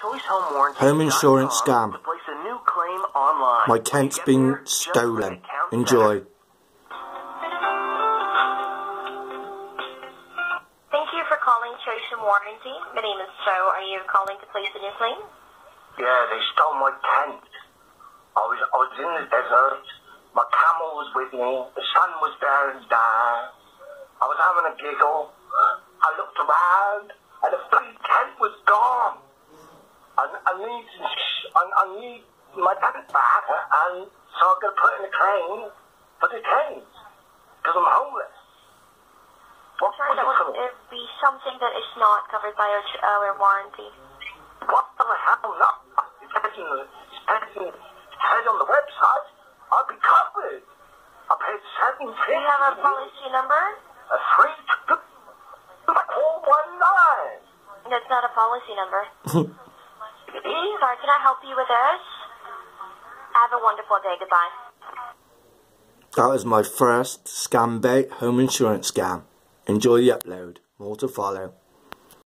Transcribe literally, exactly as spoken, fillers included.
Home insurance scam. My Kent's been stolen. Enjoy. Thank you for calling Chosen Warranty. My name is Joe. Are you calling to place a new claim? Yeah, they stole my Kent. I was, I was in the desert. My camel was with me. The sun was there and there. I was having a giggle. I looked around, and the bloody Kent was gone. I, I need, I, I need my Kent back, and so I'm going to put in a claim for the Kent, because I'm homeless. What, Sorry, that would uh, be something that is not covered by our, our warranty. What the hell? No, it says in the, it says on the website, I'll be covered. I paid seven fifty. Do you have a policy number? A three two four one nine. That's not a policy number. Sorry, can I help you with this? Have a wonderful day. Goodbye. That was my first scam bait home insurance scam. Enjoy the upload. More to follow.